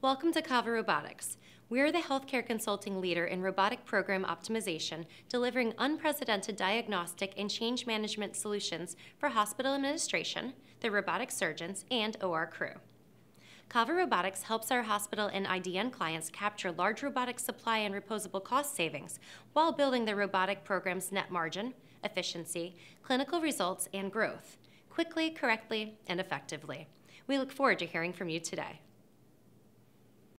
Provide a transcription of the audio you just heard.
Welcome to CAVA Robotics. We're the healthcare consulting leader in robotic program optimization, delivering unprecedented diagnostic and change management solutions for hospital administration, the robotic surgeons, and OR crew. CAVA Robotics helps our hospital and IDN clients capture large robotic supply and reposable cost savings while building the robotic program's net margin, efficiency, clinical results, and growth, quickly, correctly, and effectively. We look forward to hearing from you today.